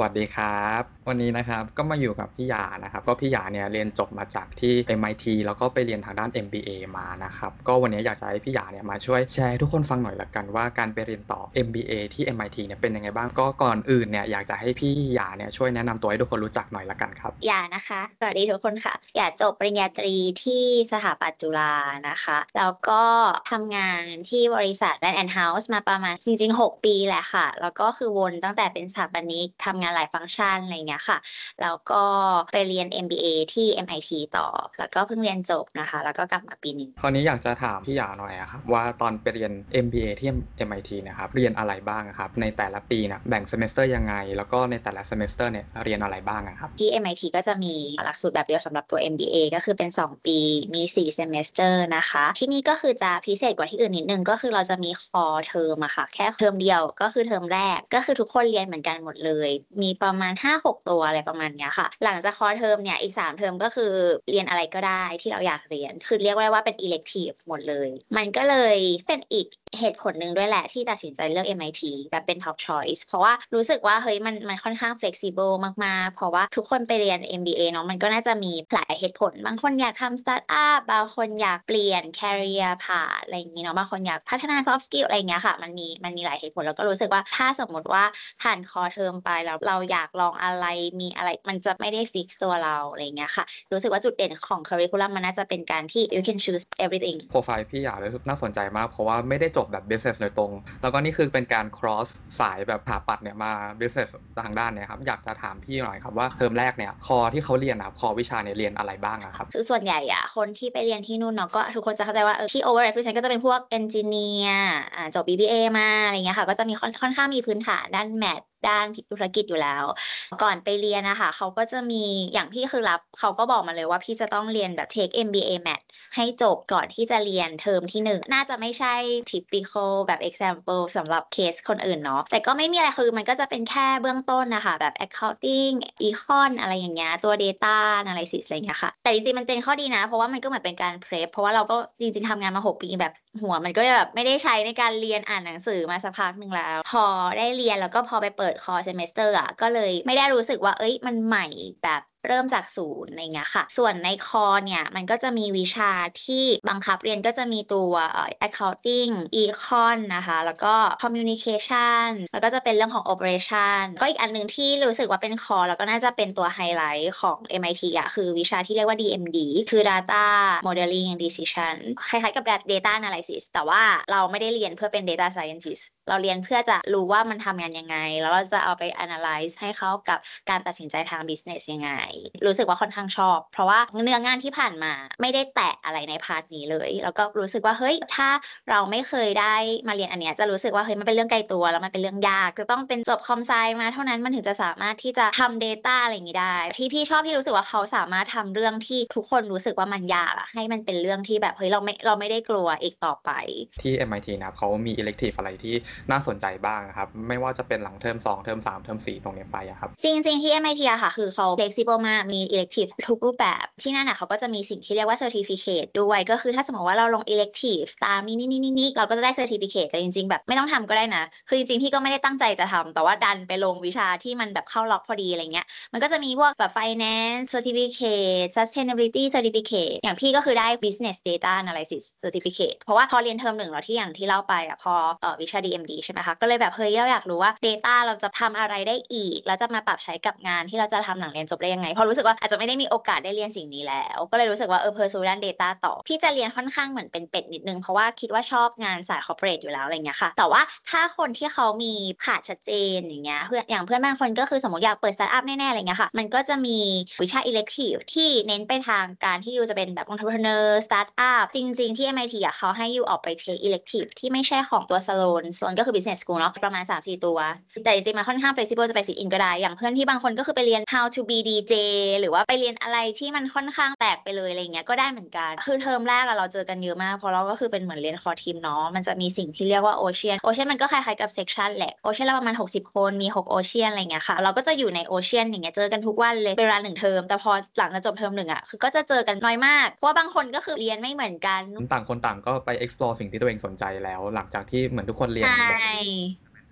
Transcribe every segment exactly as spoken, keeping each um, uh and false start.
วัสดีครับวันนี้นะครับก็มาอยู่กับพี่หยานะครับก็พี่หยาเนี่ยเรียนจบมาจากที่ เอ็ม ไอ ที แล้วก็ไปเรียนทางด้าน เอ็ม บี เอ มานะครับก็วันนี้อยากจะให้พี่หยาเนี่ยมาช่วยแชร์ให้ทุกคนฟังหน่อยละกันว่าการไปเรียนต่อ เอ็ม บี เอ ที่ เอ็ม ไอ ที เนี่ยเป็นยังไงบ้างก็ก่อนอื่นเนี่ยอยากจะให้พี่หยาเนี่ยช่วยแนะนำตัวให้ทุกคนรู้จักหน่อยละกันครับหยานะคะสวัสดีทุกคนค่ะหยาจบปริญญาตรีที่สถาปัตย์จุฬานะคะแล้วก็ทำงานที่บริษัท Land and House มาประมาณจริงๆหกปีแหละค่ะแล้วก็คือวนตั้งแต่เป็นสถาปนิกทำงานหลายฟังก์ชันอะไรเงี้ยค่ะแล้วก็ไปเรียน เอ็ม บี เอ ที่ เอ็ม ไอ ที ต่อแล้วก็เพิ่งเรียนจบนะคะแล้วก็กลับมาปีนี้คราวนี้อยากจะถามพี่หยาหน่อยอะครับว่าตอนไปเรียน เอ็ม บี เอ ที่ เอ็ม ไอ ที เนี่ยครับเรียนอะไรบ้างอะครับในแต่ละปีเนี่ยแบ่งเซมิสเตอร์ยังไงแล้วก็ในแต่ละเซมิสเตอร์เนี่ยเรียนอะไรบ้างอะครับที่ เอ็ม ไอ ที ก็จะมีหลักสูตรแบบเดียวสำหรับตัว เอ็ม บี เอ ก็คือเป็นสองปีมีสี่ semester นะคะที่นี่ก็คือจะพิเศษกว่าที่อื่นนิดนึงก็คือเราจะมี core term อะค่ะแค่เทอมเดียวก็คือเทอมแรกก็คือทุกคนเรียนเหมือนกันหมดเลยมีประมาณ ห้าหก ตัวอะไรประมาณเนี้ยค่ะหลังจาก core term เนี่ยอีกสามเทอมก็คือเรียนอะไรก็ได้ที่เราอยากเรียนคือเรียกได้ว่าเป็น elective หมดเลยมันก็เลยเป็นอีกเหตุผลหนึ่งด้วยแหละที่ตัดสินใจเลือก เอ็ม ไอ ที แบบเป็น top choice เพราะว่ารู้สึกว่าเฮ้ยมันมันค่อนข้าง flexible มากๆเพราะว่าทุกคนไปเรียน เอ็ม บี เอ เนาะมันก็น่าจะมีหลายเหตุผลบางคนอยากทำ startup บางคนอยากเปลี่ยน career path อะไรอย่างงี้เนาะบางคนอยากพัฒนา soft skill อะไรอย่างเงี้ยค่ะมันมีมันมีหลายเหตุผลแล้วก็รู้สึกว่าถ้าสมมติว่าผ่าน core term ไปแล้วเราอยากลองอะไรมีอะไรมันจะไม่ได้ fix ตัวเราอะไรอย่างเงี้ยค่ะรู้สึกว่าจุดเด่นของ curriculum มันน่าจะเป็นการที่ you can choose everything โปรไฟล์พี่หยาเลยน่าสนใจมากเพราะว่าไม่ได้จบแบบ business โดยตรงแล้วก็นี่คือเป็นการ cross สายแบบสถาปัตย์เนี่ยมา business ทางด้านเนี่ยครับอยากจะถามพี่หน่อยครับว่าเทอมแรกเนี่ยคอที่เขาเรียนอะคอวิชาเนี่ยเรียนอะไรบ้างอะครับคือส่วนใหญ่อะคนที่ไปเรียนที่นู่นเนาะก็ทุกคนจะเข้าใจว่าเออที่ over represent ก็จะเป็นพวก engineer อ่าจบ บี บี เอ มาอะไรเงี้ยค่ะก็จะมีค่อนค่อนข้างมีพื้นฐานด้านแมทด้านธุรกิจอยู่แล้วก่อนไปเรียนนะคะเขาก็จะมีอย่างพี่คือรับเขาก็บอกมาเลยว่าพี่จะต้องเรียนแบบ take เอ็ม บี เอ Math ให้จบก่อนที่จะเรียนเทอมที่หนึ่งน่าจะไม่ใช่ typical แบบ example สำหรับเคสคนอื่นเนาะแต่ก็ไม่มีอะไรคือมันก็จะเป็นแค่เบื้องต้นนะคะแบบ accounting econ อะไรอย่างเงี้ยตัว data analysis อะไรเงี้ยค่ะแต่จริงๆมันเป็นข้อดีนะเพราะว่ามันก็เหมือนเป็นการ prep เพราะว่าเราก็จริงๆทำงานมาหกปีแบบหัวมันก็แบบไม่ได้ใช้ในการเรียนอ่านหนังสือมาสักพักหนึ่งแล้วพอได้เรียนแล้วก็พอไปเปิดคอร์ส semester อ่ะก็เลยไม่ได้รู้สึกว่าเอ้ยมันใหม่แบบเริ่มจากศูนย์อะไรเงี้ยค่ะส่วนในคอร์เนี่ยมันก็จะมีวิชาที่บังคับเรียนก็จะมีตัว accounting econ นะคะแล้วก็ communication แล้วก็จะเป็นเรื่องของ operation ก็อีกอันหนึงที่รู้สึกว่าเป็นคอร์แล้วก็น่าจะเป็นตัวไฮไลท์ของ เอ็ม ไอ ที อ่ะคือวิชาที่เรียกว่า ดี เอ็ม ดี คือ data modeling and decision คล้ายๆกับ data analysis แต่ว่าเราไม่ได้เรียนเพื่อเป็น data scientist เราเรียนเพื่อจะรู้ว่ามันทำงานยังไงแล้วเราจะเอาไป analyze ให้เข้ากับการตัดสินใจทาง business ยังไงรู้สึกว่าค่อนข้างชอบเพราะว่าเนื้องานที่ผ่านมาไม่ได้แตะอะไรในพาร์ทนี้เลยแล้วก็รู้สึกว่าเฮ้ยถ้าเราไม่เคยได้มาเรียนอันเนี้ยจะรู้สึกว่าเฮ้ยมันเป็นเรื่องไกลตัวแล้วมันเป็นเรื่องยากจะต้องเป็นจบคอมไซมาเท่านั้นมันถึงจะสามารถที่จะทำ data อะไรอย่างนี้ได้ที่พี่ชอบที่รู้สึกว่าเขาสามารถทำเรื่องที่ทุกคนรู้สึกว่ามันยากอะให้มันเป็นเรื่องที่แบบเฮ้ยเราไม่เราไม่ได้กลัวอีกต่อไปที่ เอ็ม ไอ ที นะครับเขามี elective อะไรที่น่าสนใจบ้างครับไม่ว่าจะเป็นหลังเทอมสองเทอมสามเทอมสี่ตรงนี้ไปอะครับจริงๆที่ เอ็ม ไอ ที อะค่ะคือเขา flexible มากมี elective ทุกรูปแบบที่นั่นอะเขาก็จะมีสิ่งที่เรียกว่า certificate ด้วยก็คือถ้าสมมติว่าเราลง elective ตามนี้นี่นี่นี่เราก็จะได้ certificate แต่จริงๆแบบไม่ต้องทำก็ได้นะคือจริงๆพี่ก็ไม่ได้ตั้งใจจะทำแต่ว่าดันไปลงวิชาที่มันแบบเข้าล็อกพอดีอะไรเงี้ยมันก็จะมีพวกแบบ finance certificate sustainability certificate อย่างพี่ก็คือได้ business data analysis certificate เพราะว่าพอเรียนเทอมหนึ่งแล้วที่อย่างที่เล่าไปอะพอเอ่อวิชา ดี เอ็ม ดี ใช่ไหมคะก็เลยแบบเฮ้ยเราอยากรู้ว่า data เราจะทำอะไรได้อีกแล้วจะมาปรับใช้กับงานที่เราจะทำหลังเรียนจบได้ยังไงเพราะรู้สึกว่าอาจจะไม่ได้มีโอกาสได้เรียนสิ่งนี้แล้วก็เลยรู้สึกว่าเออ pursue ด้าน data ต่อพี่จะเรียนค่อนข้างเหมือนเป็นเป็ดนิดนึงเพราะว่าคิดว่าชอบงานสาย corporate อยู่แล้วอะไรเงี้ยค่ะแต่ว่าถ้าคนที่เขามีผ่านชัดเจนอย่างเงี้ยเพื่อนอย่างเพื่อนบางคนก็คือสมมติอยากเปิด startup แน่ๆอะไรเงี้ยค่ะมันก็จะมีวิชา elective ที่เน้นไปทางการที่ยูจะเป็นแบบ entrepreneur startup จริงๆที่ เอ็ม ไอ ที อ่ะเขาให้ยูออกไป take elective ที่ไม่ใช่ของตัว Sloan Sloan ก็คือ business school เนาะประมาณ สามสี่ ตัวแต่จริงๆมันค่อนข้าง flexible จะไป sit in ก็ได้อย่างเพื่อนที่บางคนก็คือไปเรียน how to be ดี เจ หรือว่าไปเรียนอะไรที่มันค่อนข้างแตกไปเลยอะไรเงี้ยก็ได้เหมือนกันคือเทอมแรกอะเราเจอกันเยอะมากเพราะเราก็คือเป็นเหมือนเรียน core team เนาะมันจะมีสิ่งที่เรียกว่า ocean ocean มันก็คล้ายๆกับ section แหละ ocean เราประมาณหกสิบคนมีหก ocean อะไรเงี้ยค่ะเราก็จะอยู่ใน ocean อย่างเงี้ยเจอกันทุกวันเลยเป็นเวลาหนึ่งเทอมแต่พอหลังจากจบเทอมหนึ่งอะคือก็จะเจอกันน้อยมากเพราะว่าบางคนก็คือเรียนไม่เหมือนกันต่างคนต่างก็ไป explore สิ่งที่ตัวเองสนใจแล้วหลังจากที่เหมือนทุกคนเรีใชยนแบบ่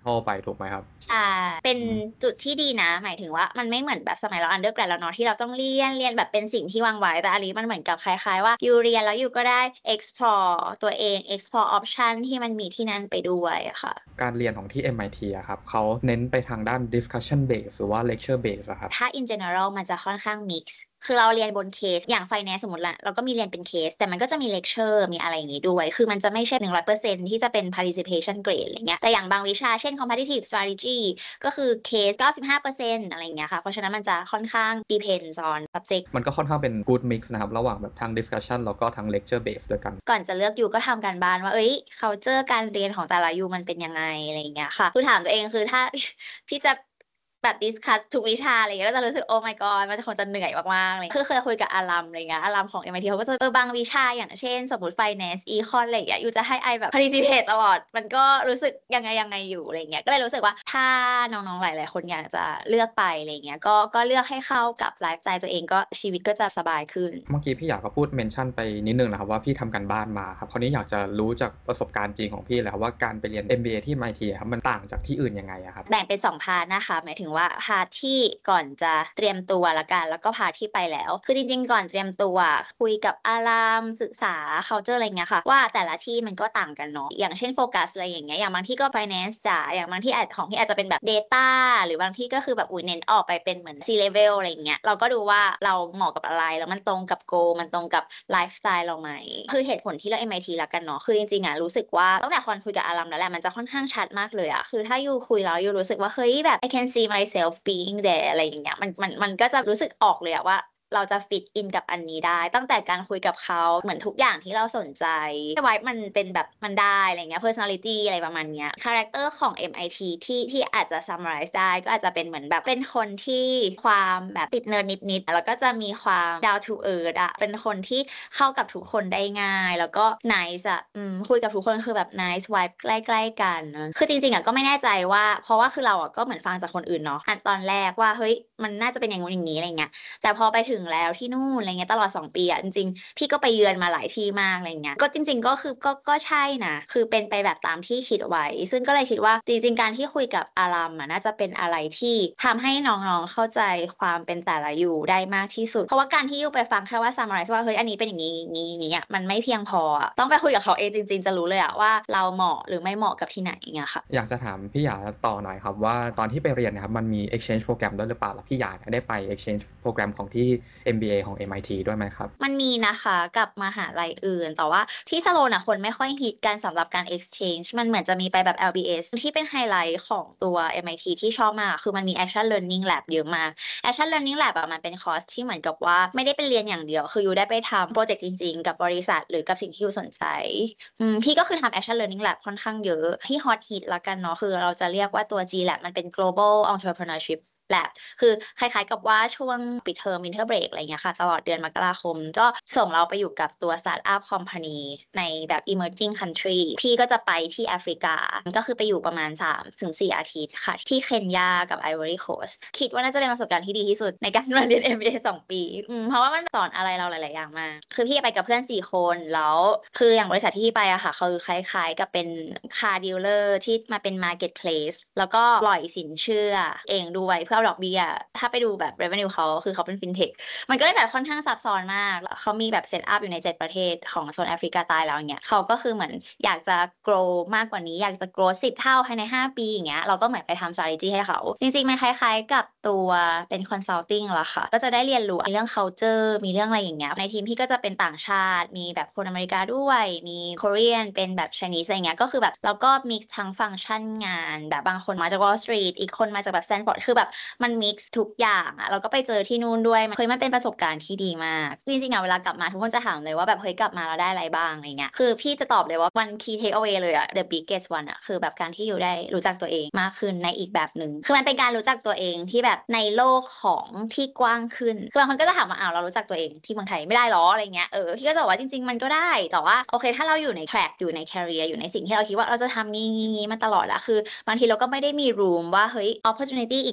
practical ไปถูกไหมครับใช่เป็นอืมจุดที่ดีนะหมายถึงว่ามันไม่เหมือนแบบสมัยเรา undergrad แล้วเนาะที่เราต้องเรียนเรียนแบบเป็นสิ่งที่วางไว้แต่อันนี้มันเหมือนกับคล้ายๆว่าอยู่เรียนแล้วอยู่ก็ได้ explore ตัวเอง explore option ที่มันมีที่นั่นไปด้วยอะค่ะการเรียนของที่ เอ็ม ไอ ที อะครับเขาเน้นไปทางด้าน discussion base หรือว่า lecture base อะครับถ้า in general มันจะค่อนข้าง mix คือเราเรียนบนเคสอย่าง finance สมมติละเราก็มีเรียนเป็นเคสแต่มันก็จะมี lecture มีอะไรอย่างงี้ด้วยคือมันจะไม่ใช่ หนึ่งร้อยเปอร์เซ็นต์ ที่จะเป็น participation grade อะไรเงี้ยแต่อย่างบางวิชาเช่น competitive strategy ก็คือเคส เก้าสิบห้าเปอร์เซ็นต์ อะไรอย่างเงี้ยค่ะเพราะฉะนั้นมันจะค่อนข้าง depends on subject มันก็ค่อนข้างเป็น good mix นะครับระหว่างแบบทาง discussion แล้วก็ทาง lecture base ด้วยกันก่อนจะเลือกยูก็ทำการบ้านว่าเอ้ย culture การเรียนของแต่ละยูมันเป็นยังไงอะไรอย่างเงี้ยค่ะคือถามตัวเองคือถ้า พี่จะแบบ discuss ทุกวิชาอะไรเงี้ยก็จะรู้สึกโอ้ my god มันคงจะเหนื่อยมากๆเลยคือเคยคุยกับอารัมอะไรเงี้ยอารัมของ เอ็ม ไอ ที เขาก็จะเออบางวิชาอย่างเช่นสมมติ finance econ อะไรเงี้ยยูจะให้ไอแบบ participate ตลอดมันก็รู้สึกยังไงยังไงอยู่อะไรเงี้ยก็เลยรู้สึกว่าถ้าน้องๆหลายๆคนอยากจะเลือกไปอะไรเงี้ยก็ก็เลือกให้เข้ากับไลฟ์สไตล์ตัวเองก็ชีวิตก็จะสบายขึ้นเมื่อกี้พี่อยากก็พูดเมนชั่นไปนิดนึงนะครับว่าพี่ทำการบ้านมาครับคราวนี้อยากจะรู้จากประสบการณ์จริงของพี่แหละครับว่าการไปเรียน เอ็ม บี เอ ที่ เอ็ม ไอ ที ครับมันต่างจากที่อื่นยังไงอะครับแบ่งเป็นสองพาร์ทนะคะหมายถึงว่าพาร์ทที่ก่อนจะเตรียมตัวละกันแล้วก็พาร์ทที่ไปแล้วคือจริงๆก่อนเตรียมตัวคุยกับอารามศึกษา culture อะไรเงี้ยค่ะว่าแต่ละที่มันก็ต่างกันเนาะอย่างเช่นโฟกัสอะไรอย่างเงี้ยอย่างบางที่ก็ finance จ๋าอย่างบางที่อาจของที่อาจจะเป็นแบบ data หรือบางที่ก็คือแบบอุ้ยเน้นออกไปเป็นเหมือน C level อะไรเงี้ยเราก็ดูว่าเราเหมาะกับอะไรแล้วมันตรงกับ goal มันตรงกับไลฟ์สไตล์เราไหมคือเหตุผลที่เลือก เอ็ม ไอ ที ละกันเนาะคือจริงๆอ่ะรู้สึกว่าตั้งแต่คนคุยกับอารามแล้วแหละมันจะค่อนข้างชัดมากเลยอะคือถ้ายูคุยแล้วยูรู้สึกว่าเฮ้ยแบบ I can see myself being there อะไรอย่างเงี้ยมันมันมันก็จะรู้สึกออกเลยอะว่าเราจะฟิตอินกับอันนี้ได้ตั้งแต่การคุยกับเขาเหมือนทุกอย่างที่เราสนใจไว้มันเป็นแบบมันได้อะไรเงี้ย personality อะไรประมาณเนี้ย character ของ เอ็ม ไอ ที ที่ที่อาจจะ summarize ได้ก็อาจจะเป็นเหมือนแบบเป็นคนที่ความแบบติดเนิร์ดนิดๆแล้วก็จะมีความ down to earth อะเป็นคนที่เข้ากับทุกคนได้ง่ายแล้วก็ nice อะอืมคุยกับทุกคนคือแบบ nice vibe ใกล้ๆกันคือจริงๆอะก็ไม่แน่ใจว่าเพราะว่าคือเราอะก็เหมือนฟังจากคนอื่นเนาะอันตอนแรกว่าเฮ้ยมันน่าจะเป็นอย่างงู้นอย่างนี้อะไรเงี้ยแต่พอไปถึงแล้วที่นู่นอะไรเงี้ยตลอดสองปีอะจริงๆพี่ก็ไปเยือนมาหลายที่มากอะไรเงี้ยก็จริงๆก็คือก็ก็ใช่นะคือเป็นไปแบบตามที่คิดไว้ซึ่งก็เลยคิดว่าจริงๆการที่คุยกับอารัมอะน่าจะเป็นอะไรที่ทำให้น้องๆเข้าใจความเป็นแต่ละอยู่ได้มากที่สุดเพราะว่าการที่ยูไปฟังแค่ว่า summarize ว่าเฮ้ยอันนี้เป็นอย่างนี้นี้นี้อะมันไม่เพียงพออะต้องไปคุยกับเขาเองจริงๆจะรู้เลยอะว่าเราเหมาะหรือไม่เหมาะกับที่ไหนอย่างเงี้ยค่ะอยากจะถามพี่หยาต่อหน่อยครับว่าตอนที่ไปเรียนเนะครับมันมี exchange program ด้วยหรือเปล่าแล้วพี่หยาเนี่ยได้ไป exchange program ของที่ เอ็ม บี เอ ของ เอ็ม ไอ ที ด้วยไหมครับมันมีนะคะกับมหาลัยอื่นแต่ว่าที่สโลนอะคนไม่ค่อยฮิตกันสำหรับการ exchange มันเหมือนจะมีไปแบบ แอล บี เอส ที่เป็นไฮไลท์ของตัว เอ็ม ไอ ที ที่ชอบมากคือมันมี action learning lab เยอะมาก action learning lab อะมันเป็นคอร์สที่เหมือนกับว่าไม่ได้ไปเรียนอย่างเดียวคืออยู่ได้ไปทำโปรเจกต์จริงๆกับบริษัทหรือกับสิ่งที่อยู่สนใจอืมพี่ก็คือทำ action learning lab ค่อนข้างเยอะที่ฮอตฮิตละกันเนาะคือเราจะเรียกว่าตัว G lab มันเป็น global entrepreneurship lab คือคล้ายๆกับว่าช่วงปิดเทอม winter break อะไรเงี้ยค่ะตลอดเดือนมกราคมก็ส่งเราไปอยู่กับตัว startup company ในแบบ emerging country พี่ก็จะไปที่แอฟริกาก็คือไปอยู่ประมาณ สามถึงสี่ อาทิตย์ค่ะที่เคนยากับ Ivory Coast คิดว่าน่าจะเป็นประสบการณ์ที่ดีที่สุดในการมาเรียน เอ็ม บี เอ สองปีอืมเพราะว่ามันสอนอะไรเราหลายๆอย่างมากคือพี่ไปกับเพื่อนสี่คนแล้วคืออย่างบริษัทที่พี่ไปอะค่ะคือคล้ายๆกับเป็น car dealer ที่มาเป็น marketplace แล้วก็ปล่อยสินเชื่อเองด้วยเพื่อเอาดอกเบี้ยถ้าไปดูแบบ revenue เขาคือเขาเป็น fintech มันก็เลยแบบค่อนข้างซับซ้อนมากแล้วเขามีแบบเซตอัพอยู่ในเจ็ดประเทศของโซนแอฟริกาใต้แล้วอย่างเงี้ยเขาก็คือเหมือนอยากจะ grow มากกว่านี้อยากจะ grow สิบเท่าภายในห้าปีอย่างเงี้ยเราก็เหมือนไปทำ strategy ให้เขาจริงๆมันคล้ายๆกับตัวเป็น consulting แหละค่ะก็จะได้เรียนรู้เรื่อง culture มีเรื่องอะไรอย่างเงี้ยในทีมพี่ก็จะเป็นต่างชาติมีแบบคนอเมริกาด้วยมี Korean เป็นแบบ Chinese อะไรเงี้ยก็คือแบบแล้วก็ mix ทั้งฟังก์ชันงานแบบบางคนมาจาก Wall Street อีกคนมาจากแบบ Stanford คือแบบมัน mix ทุกอย่างอะเราก็ไปเจอที่นู่นด้วยเคยมันเป็นประสบการณ์ที่ดีมากจริงๆอะเวลากลับมาทุกคนจะถามเลยว่าแบบเฮ้ยกลับมาเราได้อะไรบ้างอะไรเงี้ยคือพี่จะตอบเลยว่า one key takeaway เลยอะ the biggest one อะคือแบบการที่อยู่ได้รู้จักตัวเองมากขึ้นในอีกแบบหนึ่งคือมันเป็นการรู้จักตัวเองที่แบบในโลกของที่กว้างขึ้นคือบางคนก็จะถามว่าอ้าวเรารู้จักตัวเองที่เมืองไทยไม่ได้หรออะไรเงี้ยเออพี่ก็จะบอกว่าจริงๆมันก็ได้แต่ว่าโอเคถ้าเราอยู่ใน track อยู่ใน career อยู่ในสิ่งที่เราคิดว่าเราจะทำงี้งี้มาตลอดอะคือบางทีเราก็ไม่ได้มี room ว่าเฮ้ย opportunity อีกมาก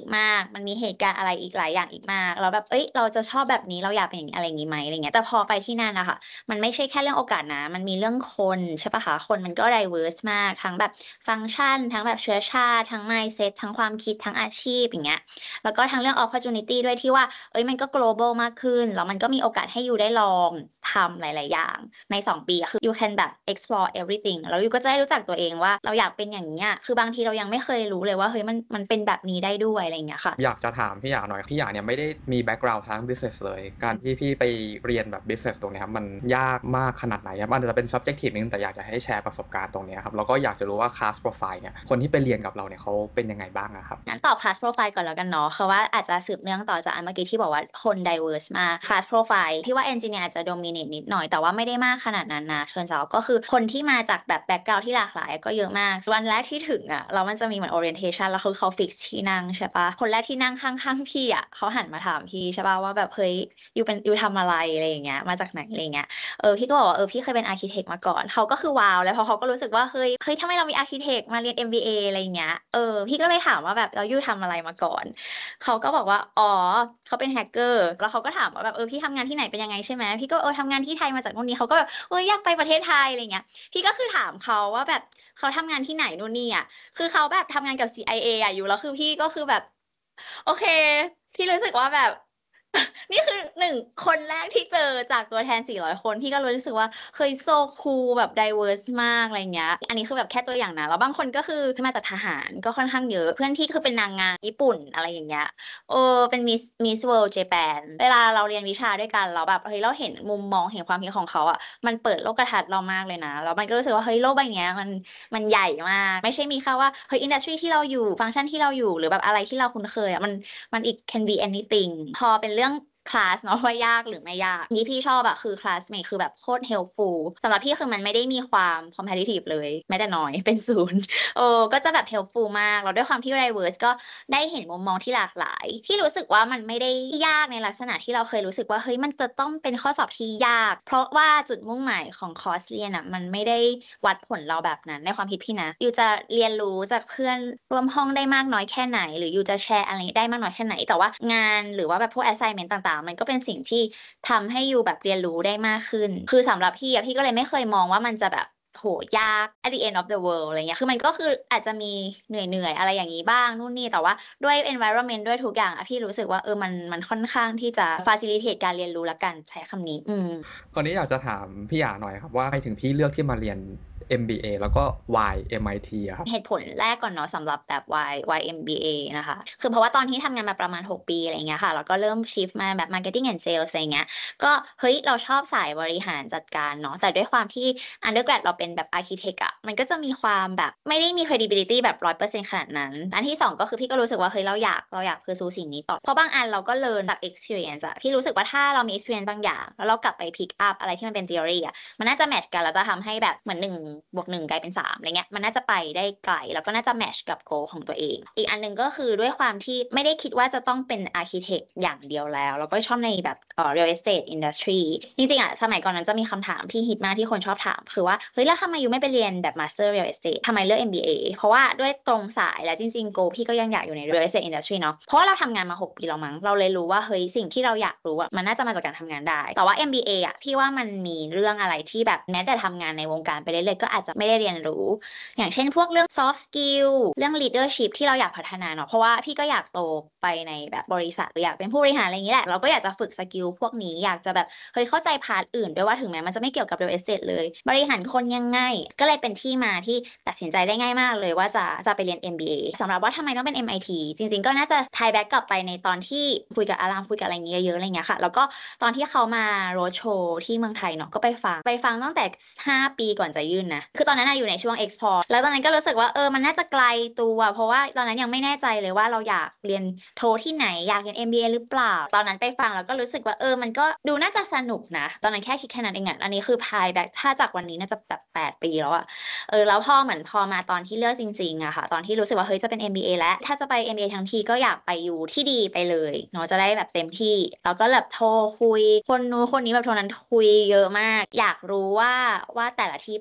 มันมีเหตุการณ์อะไรอีกหลายอย่างอีกมากแล้วแบบเอ้ยเราจะชอบแบบนี้เราอยากเป็นอย่างนี้อะไรอย่างนี้ไหมอะไรเงี้ยแต่พอไปที่นั่นนะคะมันไม่ใช่แค่เรื่องโอกาสนะมันมีเรื่องคนใช่ปะคะคนมันก็ diverse มากทั้งแบบฟังก์ชันทั้งแบบเชื้อชาติทั้ง mindset ทั้งความคิดทั้งอาชีพอย่างเงี้ยแล้วก็ทั้งเรื่อง opportunity ด้วยที่ว่าเอ้ยมันก็ global มากขึ้นแล้วมันก็มีโอกาสให้อยู่ได้ลองทำหลายๆอย่างในสองปีอะคือ you can แบบ explore everything แล้วยูก็จะได้รู้จักตัวเองว่าเราอยากเป็นอย่างนี้ยคือบางทีเรายังไม่เคยรู้เลยว่าเฮ้ยมันมันเป็นแบบนี้ได้ด้วยอะไรอย่างเงี้ยค่ะอยากจะถามพี่หยาหน่อยพี่หยาเนี่ยไม่ได้มีแบ็กกราวด์ทาง business เลยการที่พี่ไปเรียนแบบ business ตรงนี้ครับมันยากมากขนาดไหนครับมันอาจจะเป็น subjective นึงแต่อยากจะให้แชร์ประสบการณ์ตรงนี้ครับแล้วก็อยากจะรู้ว่า class profile เนี่ยคนที่ไปเรียนกับเราเนี่ยเขาเป็นยังไงบ้างอะครับงั้นตอบ class profile ก่อนแล้วกันเนาะเพราะว่าอาจจะสืบเนื่องต่อจากอันเมื่อกี้ที่บอกว่าคน diverse มาก class profile ที่ว่า engineer อาจจะ dominate นิดหน่อยแต่ว่าไม่ได้มากขนาดนั้นนะเทิร์นเอาก็คือคนที่มาจากแบบ background ที่หลากหลายก็เยอะมากวันแรกที่ถึงอะแล้วมันจะมีเหมือน orientation แล้วคือเขา fix ที่นั่งใช่ปะคนแรกที่นั่งข้างๆพี่อะเขาหันมาถามพี่ใช่ปะว่าแบบเฮ้ยยูเป็นยูทำอะไรอะไรอย่างเงี้ยมาจากไหนอะไรเงี้ยเออพี่ก็บอกว่าเออพี่เคยเป็น architect มาก่อนเขาก็คือว้าวแล้วพอเขาก็รู้สึกว่าเฮ้ยเฮ้ยทำไมเรามี architect มาเรียน เอ็ม บี เอ อะไรเงี้ยเออพี่ก็เลยถามว่าแบบเรายูทำอะไรมาก่อนเขาก็บอกว่าอ๋อเขาเป็นแฮกเกอร์แล้วเขาก็ถามว่าแบบเออพี่ทำงานที่ไหนเป็นยังไงใช่ไหมพี่ก็เออทำงานที่ไทยมาจากนู่นนี่เขาก็แบบเอออยากไปประเทศไทยอะไรเงี้ยพี่ก็คือถามเขาว่าแบบเขาทำงานที่ไหนนู่นนี่อ่ะคือเขาแบบทำงานกับ ซี ไอ เอ ออ่ะอยู่แล้วคือพี่ก็คือแบบโอเคพี่รู้สึกว่าแบบ นี่คือหนึ่งคนแรกที่เจอจากตัวแทนสี่ร้อยคนพี่ก็รู้สึกว่าเฮ้ยโซคูลแบบ diverse มากอะไรเงี้ยอันนี้คือแบบแค่ตัวอย่างนะแล้วบางคนก็คือมาจากทหารก็ค่อนข้างเยอะเพื่อนพี่คือเป็นนางงามญี่ปุ่นอะไรอย่างเงี้ยเออเป็นมิสมิสเวิลด์เจแปนเวลาเราเรียนวิชาด้วยกันเราแบบเฮ้ยเราเห็นมุมมองเห็นความคิดของเขาอ่ะมันเปิดโลกทัศน์เรามากเลยนะแล้วมันก็รู้สึกว่าเฮ้ยโลกใบเนี้ยมันมันใหญ่มากไม่ใช่มีแค่ว่าเฮ้ยอินดัสทรีที่เราอยู่ฟังก์ชันที่เราอยู่หรือแบบอะไรที่เราคุ้นเคยอ่ะมันมันอีก can be anything พอเป็นเรื่องคลาสเนาะว่ายากหรือไม่ยากที่พี่ชอบอะคือคลาสเมทคือแบบโคตรเฮลฟูลสำหรับพี่คือมันไม่ได้มีความ competitive เลยแม้แต่น้อยเป็นศูนย์โอ้ก็จะแบบเฮลฟูลมากแล้วด้วยความที่ diverse ก็ได้เห็นมุมมองที่หลากหลายพี่รู้สึกว่ามันไม่ได้ยากในลักษณะที่เราเคยรู้สึกว่าเฮ้ยมันจะต้องเป็นข้อสอบที่ยากเพราะว่าจุดมุ่งหมายของคอร์สเรียนอะมันไม่ได้วัดผลเราแบบนั้นในความคิดพี่นะยูจะเรียนรู้จากเพื่อนร่วมห้องได้มากน้อยแค่ไหนหรือยูจะแชร์อะไรได้มากน้อยแค่ไหนแต่ว่างานหรือว่าแบบพวก assignment ต่างๆมันก็เป็นสิ่งที่ทำให้ยูแบบเรียนรู้ได้มากขึ้นคือสำหรับพี่อะพี่ก็เลยไม่เคยมองว่ามันจะแบบโหยาก at the end of the world อะไรเงี้ยคือมันก็คืออาจจะมีเหนื่อยๆอะไรอย่างนี้บ้างนู่นนี่แต่ว่าด้วย environment ด้วยทุกอย่างอะพี่รู้สึกว่าเออมันมันค่อนข้างที่จะ facilitate การเรียนรู้ละกันใช้คำนี้อืมคราวนี้อยากจะถามพี่หยาหน่อยครับว่าทำไมถึงพี่เลือกที่มาเรียน เอ็ม บี เอ แล้วก็ วาย เอ็ม ไอ ที อะครับเหตุผลแรกก่อนเนาะสำหรับแบบ Y วาย เอ็ม บี เอ นะคะคือเพราะว่าตอนที่ทำงานมาประมาณหกปีอะไรเงี้ยค่ะแล้วก็เริ่ม shift มาแบบ marketing and sales อะไรเงี้ยก็เฮ้ยเราชอบสายบริหารจัดการเนาะแต่ด้วยความที่ undergrad เราเป็นแบบ architect อะมันก็จะมีความแบบไม่ได้มี credibility แบบ ร้อยเปอร์เซ็นต์ ขนาดนั้นอันที่สองก็คือพี่ก็รู้สึกว่าเฮ้ยเราอยากเราอยาก pursue สิ่งนี้ต่อเพราะบางอันเราก็ learn แบบ experience อะพี่รู้สึกว่าถ้าเรามี experience บางอย่างแล้วเรากลับไป pick up อะไรที่มันเป็น theory อะมันน่าจะ match กันแล้วจะทำให้แบบเหมือนหนึ่งบวกหนึ่งกลายเป็นสามอะไรเงี้ยมันน่าจะไปได้ไกลแล้วก็น่าจะ match กับ goal ของตัวเองอีกอันหนึงก็คือด้วยความที่ไม่ได้คิดว่าจะต้องเป็น architect อย่างเดียวแล้วแล้วก็ชอบในแบบเอ่อ real estate industry จริงๆอะสมัยก่อนนั้นจะมีคำถามที่ฮิตมากที่คนชอบถามคือว่าเฮ้ยแล้วทำไมยูไม่ไปเรียนแบบ master real estate ทำไมเลือก เอ็ม บี เอ เพราะว่าด้วยตรงสายและจริงๆ goal พี่ก็ยังอยากอยู่ใน real estate industry เนาะเพราะว่าเราทำงานมาหกปีแล้วมั้งเราเลยรู้ว่าเฮ้ยสิ่งที่เราอยากรู้อะมันน่าจะมาจากการทำงานได้แต่ว่า เอ็ม บี เอ อะพี่ว่ามันมีเรื่องอะไรที่แบบแม้แต่ทำงานในวงการไปเรื่อยๆก็อาจจะไม่ได้เรียนรู้อย่างเช่นพวกเรื่อง soft skill เรื่อง leadership ที่เราอยากพัฒนาเนาะเพราะว่าพี่ก็อยากโตไปในแบบบริษัทอยากเป็นผู้บริหารอะไรอย่างนี้แหละเราก็อยากจะฝึกสกิลพวกนี้อยากจะแบบเฮ้ยเข้าใจพาร์ทอื่นด้วยว่าถึงแม้มันจะไม่เกี่ยวกับ real estate เลยบริหารคนยังไงก็เลยเป็นที่มาที่ตัดสินใจได้ง่ายมากเลยว่าจะจะไปเรียน เอ็ม บี เอ สำหรับว่าทำไมต้องเป็น เอ็ม ไอ ที จริงๆก็น่าจะไทยแบ็กกลับไปในตอนที่คุยกับอารามคุยกับอะไรอย่างเงี้ยเยอะๆอะไรเงี้ยค่ะแล้วก็ตอนที่เขามาโรดโชว์ที่เมืองไทยเนาะก็ไปฟังไปฟังตั้งแต่ห้าปีก่อนจะยื่นนะคือตอนนั้นอยู่ในช่วง export แล้วตอนนั้นก็รู้สึกว่าเออมันน่าจะไกลตัวเพราะว่าตอนนั้นยังไม่แน่ใจเลยว่าเราอยากเรียนโทที่ไหนอยากเรียน เอ็ม บี เอ หรือเปล่าตอนนั้นไปฟังแล้วก็รู้สึกว่าเออมันก็ดูน่าจะสนุกนะตอนนั้นแค่คิดแค่นั้นเองอ่ะอันนี้คือพายแบ็กถ้าจากวันนี้น่าจะแบบแปดปีแล้วอ่ะเออแล้วพอเหมือนพอมาตอนที่เลือกจริงๆอะค่ะตอนที่รู้สึกว่าเฮ้ยจะเป็น เอ็ม บี เอ แล้วถ้าจะไป เอ็ม บี เอ ทั้งทีก็อยากไปอยู่ที่ดีไปเลยเนาะจะได้แบบเต็มที่แล้วก็แบบโทรคุยคนนู้นคนนี้แบบโทรนั้นคุยเยอะมากอยากรู้ว่าว่าแต่ละที่เป็นยังไง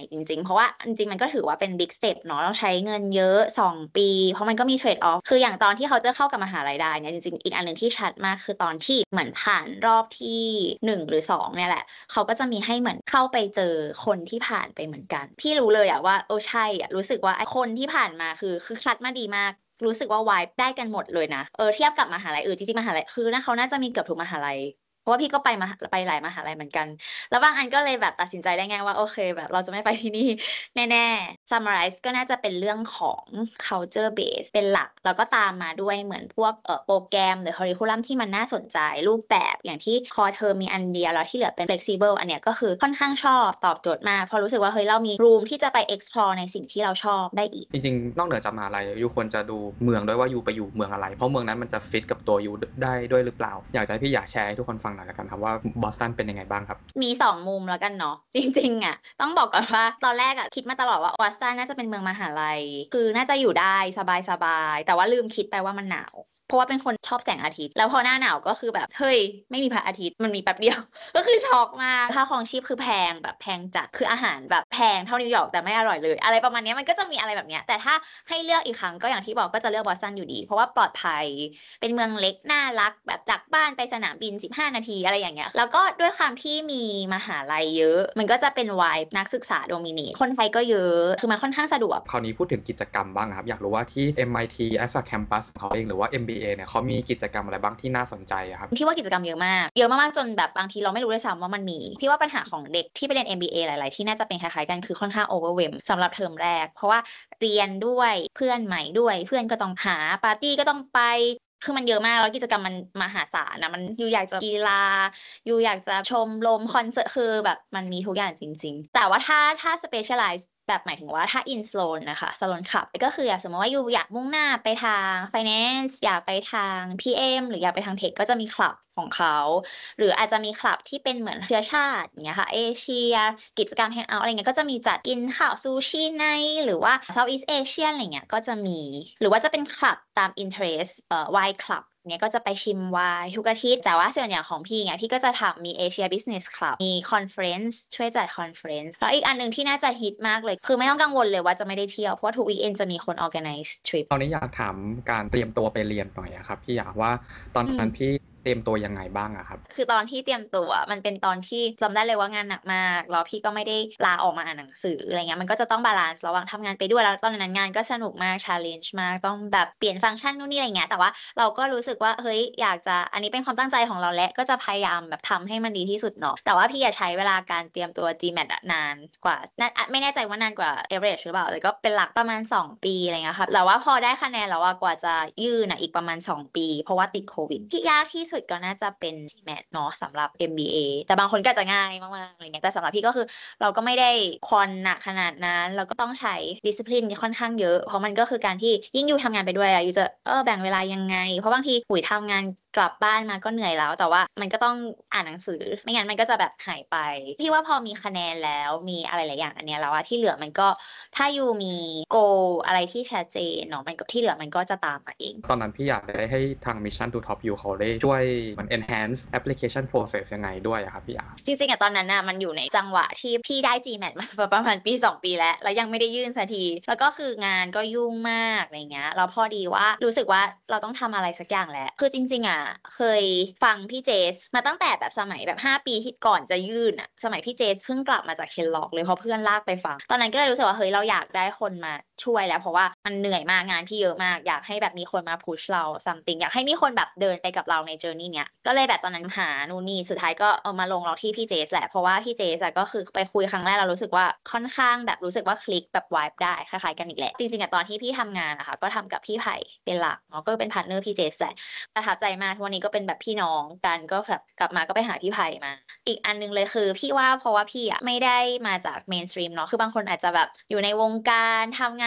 จริงๆเพราะว่าจริงๆมันก็ถือว่าเป็น big step เนาะต้องใช้เงินเยอะสองปีเพราะมันก็มี trade off คืออย่างตอนที่เขาจะเข้ากับมหาลัยได้เนี่ยจริงๆอีกอันนึงที่ชัดมากคือตอนที่เหมือนผ่านรอบที่หนึ่งหรือสองเนี่ยแหละเขาก็จะมีให้เหมือนเข้าไปเจอคนที่ผ่านไปเหมือนกันพี่รู้เลยอะว่าเออใช่อะรู้สึกว่าไอ้คนที่ผ่านมาคือคือคัดมาดีมากรู้สึกว่า vibe ได้กันหมดเลยนะเออเทียบกับมหาลัยอื่นจริงๆมหาลัยคือน่าเขาน่าจะมีเกือบทุกมหาลัยเพราะว่าพี่ก็ไปมาไปหลายมหาลัยเหมือนกันแล้วบางอันก็เลยแบบตัดสินใจได้ไงว่าโอเคแบบเราจะไม่ไปที่นี่แน่ๆ summarize ก็น่าจะเป็นเรื่องของ culture base เป็นหลักแล้วก็ตามมาด้วยเหมือนพวกเอ่อโปรแกรมหรือ curriculum ที่มันน่าสนใจรูปแบบอย่างที่ core term มีอันเดียวแล้วที่เหลือเป็น flexible อันเนี้ยก็คือค่อนข้างชอบตอบโจทย์มากเพราะรู้สึกว่าเฮ้ยเรามี room ที่จะไป explore ในสิ่งที่เราชอบได้อีกจริงๆนอกเหนือจากมหาลัยยูควรจะดูเมืองด้วยว่ายูไปอยู่เมืองอะไรเพราะเมืองนั้นมันจะฟิตกับตัวยูได้ด้วยหรือเปล่าอยากจะให้พี่อยากแชร์ให้ทุกคนฟังหน่อยละกันครับว่าบอสตันเป็นยังไงบ้างครับมีสองมุมแล้วกันเนาะจริงๆอ่ะต้องบอกก่อนว่าตอนแรกอ่ะคิดมาตลอดว่าบอสตันน่าจะเป็นเมืองมหาลัยคือน่าจะอยู่ได้สบายๆแต่ว่าลืมคิดไปว่ามันหนาวเพราะว่าเป็นคนชอบแสงอาทิตย์แล้วพอหน้าหนาวก็คือแบบเฮ้ยไม่มีพระอาทิตย์มันมีแป๊บเดียว ก็คือช็อกมากค่าครองชีพคือแพงแบบแพงจัดคืออาหารแบบแพงเท่านิวยอร์กแต่ไม่อร่อยเลยอะไรประมาณนี้มันก็จะมีอะไรแบบเนี้ยแต่ถ้าให้เลือกอีกครั้งก็อย่างที่บอกก็จะเลือกบอสตันอยู่ดีเพราะว่าปลอดภัยเป็นเมืองเล็กน่ารักแบบจากบ้านไปสนามบินสิบห้านาทีอะไรอย่างเงี้ยแล้วก็ด้วยความที่มีมหาลัยเยอะมันก็จะเป็นไวบ์นักศึกษาโดมิเนตคนไทยก็เยอะคือมันค่อนข้างสะดวกคราวนี้พูดถึงกิจกรรมบ้างครับอยากรู้ว่าที่ เอ็ม ไอ ที as a campus ของเขาเองหรือว่า เอ็ม บี เอ เนี่ยเขามีกิจกรรมอะไรบ้างที่น่าสนใจอะครับพี่ว่ากิจกรรมเยอะมากเยอะมากๆจนแบบบางทีเราไม่รู้ด้วยซ้ำว่ามันมีพี่ว่าปัญหาของเด็กที่ไปเรียน เอ็ม บี เอ หลายๆที่น่าจะเป็นคล้ายๆกันคือค่อนข้าง overwhelm สำหรับเทอมแรกเพราะว่าเรียนด้วยเพื่อนใหม่ด้วยเพื่อนก็ต้องหาปาร์ตี้ก็ต้องไปคือมันเยอะมากแล้วกิจกรรมมันมหาศาลนะมันอยู่อยากจะกีฬาอยู่อยากจะชมรมคอนเสิร์ตคือแบบมันมีทุกอย่างจริงๆแต่ว่าถ้าถ้า specialize แบบหมายถึงว่าถ้า in Sloan นะคะสโลนคลับก็คืออย่างสมมติว่าอยู่อยากมุ่งหน้าไปทาง finance อยากไปทาง พี เอ็ม หรืออยากไปทางเทคก็จะมีคลับของเขาหรืออาจจะมีคลับที่เป็นเหมือนเชื้อชาติอย่างเงี้ยค่ะเอเชียกิจกรรมแฮงเอาท์อะไรเงี้ยก็จะมีจัดกินข้าวซูชิในหรือว่า Southeast Asian อะไรเงี้ยก็จะมีหรือว่าจะเป็นคลับตาม interest เอ่อ wine club เนี้ยก็จะไปชิมไวน์ทุกอาทิตย์แต่ว่าส่วนใหญ่ของพี่ไงพี่ก็จะทำมี Asia Business Club มี Conference ช่วยจัด Conference แล้วอีกอันหนึ่งที่น่าจะฮิตมากเลยคือไม่ต้องกังวลเลยว่าจะไม่ได้เที่ยวเพราะว่าทุก weekend จะมีคน organize trip ตอนนี้อยากถามการเตรียมตัวไปเรียนหน่อยอะครับพี่อยากว่าตอนนั้นพี่เตรียมตัวยังไงบ้างอะครับคือตอนที่เตรียมตัวมันเป็นตอนที่จำได้เลยว่างานหนักมากแล้วพี่ก็ไม่ได้ลาออกมาอ่านหนังสืออะไรเงี้ยมันก็จะต้องบาลานซ์ระหว่างทำงานไปด้วยแล้วตอนนั้นงานก็สนุกมาก challenge มากต้องแบบเปลี่ยนฟังก์ชันนู่นนี่อะไรเงี้ยแต่ว่าเราก็รู้สึกว่าเฮ้ยอยากจะอันนี้เป็นความตั้งใจของเราและก็จะพยายามแบบทำให้มันดีที่สุดเนาะแต่ว่าพี่อะใช้เวลาการเตรียมตัว จี แมท อะนานกว่าไม่แน่ใจว่านานกว่า average หรือเปล่าแต่ก็เป็นหลักประมาณสองปีอะไรเงี้ยค่ะแต่ว่าพอได้คะแนนแล้วอะกว่าจะยื่นอะอีกประมาณสองปีเพราะว่าติดโควิดที่ยากที่สุดก็น่าจะเป็น จี แมท เนาะสำหรับ เอ็ม บี เอ แต่บางคนก็จะง่ายมากๆอะไรเงี้ยแต่สำหรับพี่ก็คือเราก็ไม่ได้คอนหนักขนาดนั้นเราก็ต้องใช้ discipline ค่อนข้างเยอะเพราะมันก็คือการที่ยิ่งอยู่ทำงานไปด้วยอะอยู่จะเออแบ่งเวลายังไงเพราะบางทีปุ๋ยทำงานกลับบ้านมาก็เหนื่อยแล้วแต่ว่ามันก็ต้องอ่านหนังสือไม่งั้นมันก็จะแบบหายไปพี่ว่าพอมีคะแนนแล้วมีอะไรหลายอย่างอันเนี้ยแล้วว่าที่เหลือมันก็ถ้าอยู่มี goal อะไรที่ชัดเจนเนาะมันก็ที่เหลือมันก็จะตามมาเองตอนนั้นพี่อยากได้ให้ทาง Mission to Top You เขาได้ช่วยมัน enhance application process ยังไงด้วยอะครับพี่อยากจริงๆอะตอนนั้นน่ะมันอยู่ในจังหวะที่พี่ได้ จี แมท มาประมาณปีสองปีแล้วแล้วยังไม่ได้ยื่นสักทีแล้วก็คืองานก็ยุ่งมากอะไรเงี้ยแล้วพอดีว่ารู้สึกว่าเราต้องทำอะไรสักอย่างแหละคือจริงๆอะเคยฟังพี่เจสมาตั้งแต่แบบสมัยแบบห้าปีที่ก่อนจะยื่นอะสมัยพี่เจสเพิ่งกลับมาจากเคนล็อกเลยเพราะเพื่อนลากไปฟังตอนนั้นก็เลยรู้สึกว่าเฮ้ยเราอยากได้คนมาช่วยแล้วเพราะว่ามันเหนื่อยมากงานพี่เยอะมากอยากให้แบบมีคนมาพุชเรา something อยากให้มีคนแบบเดินไปกับเราใน journey เนี้ยก็เลยแบบตอนนั้นหานู่นนี่สุดท้ายก็เอามาลงเราที่พี่เจสแหละเพราะว่าพี่เจสก็คือไปคุยครั้งแรกเรารู้สึกว่าค่อนข้างแบบรู้สึกว่าคลิกแบบ vibe ได้คล้ายๆกันอีกแหละจริงๆอะตอนที่พี่ทำงานนะคะก็ทำกับพี่ไผ่เป็นหลักเนาะก็เป็นพาร์ทเนอร์พี่เจสแหละประทับใจมากวันนี้ก็เป็นแบบพี่น้องกันก็แบบกลับมาก็ไปหาพี่ไผ่มาอีกอันนึงเลยคือพี่ว่าเพราะว่าพี่อะไม่ได้มาจากเมนสตรีมเนาะคือบางคนอาจจะแบบอยู่ในวงการทำงาน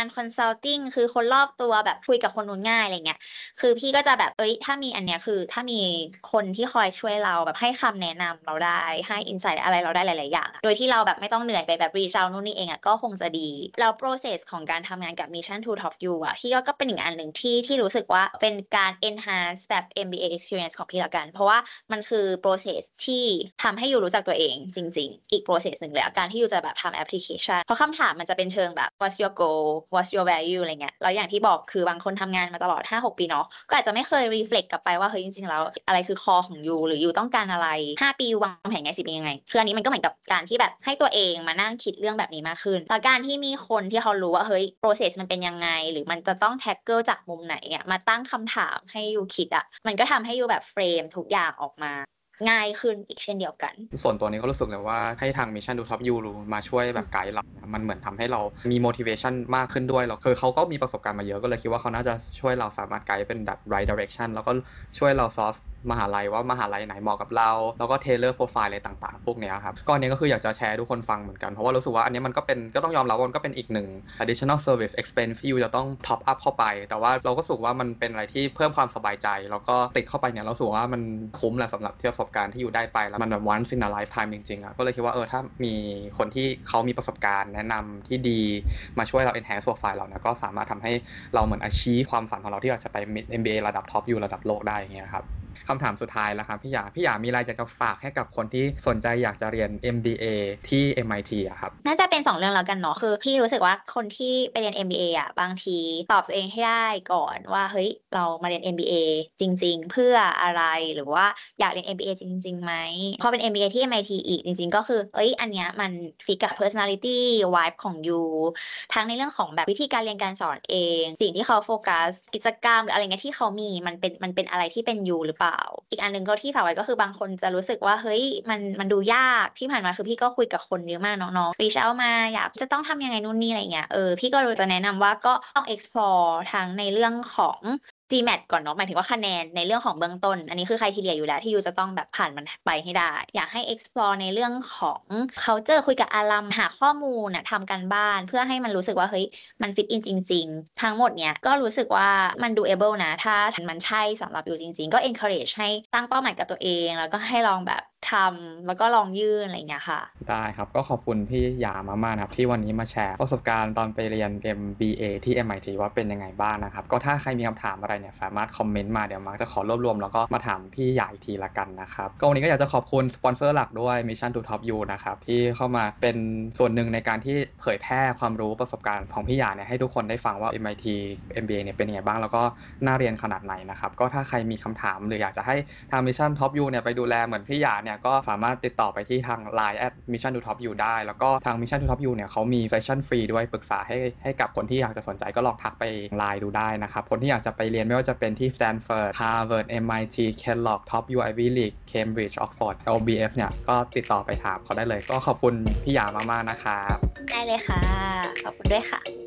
านคอนซัลทิงคือคนรอบตัวแบบคุยกับคนนู้นง่ายอะไรเงี้ยคือพี่ก็จะแบบเอ้ยถ้ามีอันเนี้ยคือถ้ามีคนที่คอยช่วยเราแบบให้คำแนะนำเราได้ให้อินไซต์อะไรเราได้หลายๆอย่างโดยที่เราแบบไม่ต้องเหนื่อยไปแบบรีเชานู่นนี่เองอ่ะก็คงจะดีแล้ว process ของการทำงานกับ Mission to Top You อ่ะพี่ก็เป็นอีกอันหนึ่งที่ที่รู้สึกว่าเป็นการ enhance แบบ เอ็ม บี เอ experience ของพี่ละกันเพราะว่ามันคือ process ที่ทำให้ยูรู้จักตัวเองจริงๆอีก process หนึ่งเลยการที่ยูจะแบบทำ application เพราะคำถามมันจะเป็นเชิงแบบ what's your goal what's your value อะไรเงี้ยแล้วอย่างที่บอกคือบางคนทำงานมาตลอด ห้าหก ปีเนาะก็อาจจะไม่เคย reflect กลับไปว่าเฮ้ยจริงๆแล้วอะไรคือ core ของยูหรือยูต้องการอะไรห้าปีวางแผนไงสิบปียังไงคืออันนี้มันก็เหมือนกับการที่แบบให้ตัวเองมานั่งคิดเรื่องแบบนี้มากขึ้นแล้วการที่มีคนที่เขารู้ว่าเฮ้ย process มันเป็นยังไงหรือมันจะต้อง tackle จากมุมไหนอ่ะมาตั้งคำถามให้ยูคิดอ่ะมันก็ทำให้ยูแบบเฟรมทุกอย่างออกมาง่ายขึ้นอีกเช่นเดียวกันส่วนตัวนี้ก็รู้สึกเลยว่าให้ทาง Mission to Top You มาช่วยแบบไกด์เราเนี่ยมันเหมือนทำให้เรามี motivation มากขึ้นด้วยแล้วคือเขาก็มีประสบการณ์มาเยอะก็เลยคิดว่าเขาน่าจะช่วยเราสามารถไกด์เป็นแบบ right direction แล้วก็ช่วยเรา source มหาลัยว่ามหาลัยไหนเหมาะกับเราแล้วก็ tailor profile อะไรต่างๆพวกนี้ครับก็อันนี้ก็คืออยากจะแชร์ทุกคนฟังเหมือนกันเพราะว่ารู้สึกว่าอันนี้มันก็เป็นก็ต้องยอมรับว่ามันก็เป็นอีกหนึ่ง additional service expense ที่ยูจะต้อง top up เข้าไปแต่ว่าเราก็รู้สึกว่ามันเป็นอะไรที่เพิ่มความสบายใจแล้วก็ติดเข้าไปเนี่ยเรารู้สึกว่ามันคุ้มแหละสำหรับที่ประสบการณ์ที่ยูได้ไปแล้วมันแบบ once in a lifetime จริงๆอ่ะก็เลยคิดว่าเออถ้ามีคนที่เขามีประสบการณ์แนะนำที่ดีมาช่วยเรา enhance profile เราเนี่ยก็สามารถทำให้เราเหมือน achieve ความฝันของเราที่อยากจะไป เอ็ม บี เอ ระดับ top อยู่ระดับโลกได้อย่างเงี้ยครับคำถามสุดท้ายแล้วครับพี่หยาพี่หยามีอะไรอยากจะฝากให้กับคนที่สนใจอยากจะเรียน เอ็ม บี เอ ที่ เอ็ม ไอ ที อะครับน่าจะเป็นสองเรื่องแล้วกันเนาะคือพี่รู้สึกว่าคนที่ไปเรียน เอ็ม บี เอ อ่ะบางทีตอบตัวเองให้ได้ก่อนว่าเฮ้ยเรามาเรียน เอ็ม บี เอ จริงๆเพื่ออะไรหรือว่าอยากเรียน เอ็ม บี เอ จริงๆไหมพอเป็น เอ็ม บี เอ ที่ เอ็ม ไอ ที อีกจริงๆก็คือเอ้ยอันเนี้ยมันฟิกกับ personality vibe ของยูทั้งในเรื่องของแบบวิธีการเรียนการสอนเองสิ่งที่เขาโฟกัสกิจกรรมหรืออะไรเงี้ยที่เขามีมันเป็นมันเป็นอะไรที่เป็นยูหรือเปล่าอีกอันนึงก็ที่ฝากไว้ก็คือบางคนจะรู้สึกว่าเฮ้ยมันมันดูยากที่ผ่านมาคือพี่ก็คุยกับคนเยอะมากน้องๆ reach out มาอยากจะต้องทำยังไงนู่นนี่อะไรเงี้ยเออพี่ก็จะแนะนำว่าก็ต้อง explore ทั้งในเรื่องของ จี แมท ก่อนเนาะหมายถึงว่าคะแนนในเรื่องของเบื้องต้นอันนี้คือใครทีเรียอยู่แล้วที่ยูจะต้องแบบผ่านมันไปให้ได้อยากให้ explore ในเรื่องของ culture คุยกับอาลัมหาข้อมูลนะทำกันบ้านเพื่อให้มันรู้สึกว่าเฮ้ยมัน fit in จริงๆทั้งหมดเนี้ยก็รู้สึกว่ามัน doable นะถ้ามันใช่สำหรับยูจริงๆก็ encourage ให้ตั้งเป้าหมายกับตัวเองแล้วก็ให้ลองแบบทำแล้วก็ลองยื่นอะไรอย่างเงี้ยค่ะได้ครับก็ขอบคุณพี่หยามากๆนะครับที่วันนี้มาแชร์ประสบการณ์ตอนไปเรียน เอ็ม บี เอ ที่ เอ็ม ไอ ที ว่าเป็นยังไงบ้างนะครับก็ถ้าใครมีคำถามอะไรเนี่ยสามารถคอมเมนต์มาเดี๋ยวมาร์คจะขอรวบรวมแล้วก็มาถามพี่หยาอีกทีละกันนะครับก็วันนี้ก็อยากจะขอบคุณสปอนเซอร์หลักด้วย Mission to Top You นะครับที่เข้ามาเป็นส่วนหนึ่งในการที่เผยแพร่ความรู้ประสบการณ์ของพี่หยาเนี่ยให้ทุกคนได้ฟังว่า เอ็ม ไอ ที เอ็ม บี เอ เนี่ยเป็นยังไงบ้างแล้วก็น่าเรียนขนาดไหนนะครับก็ถ้าใครมีคำถามหรืออยากจะให้ทาง Mission Top You เนี่ยไปดูแลเหมือนพี่หยาเนี่ยก็สามารถติดต่อไปที่ทาง ไลน์ แอท Mission to Top You ได้แล้วก็ทาง Mission to Top You เนี่ยเขามีเซสชั่นฟรีด้วยปรึกษาให้ให้กับคนที่อยากจะสนใจก็ลองทักไป ไลน์ ดูได้นะครับคนที่อยากจะไปเรียนไม่ว่าจะเป็นที่ Stanford Harvard เอ็ม ไอ ที Kellogg Top U Ivy League Cambridge Oxford แอล บี เอส เนี่ยก็ติดต่อไปถามเขาได้เลยก็ขอบคุณพี่หยามากๆนะครับได้เลยค่ะขอบคุณด้วยค่ะ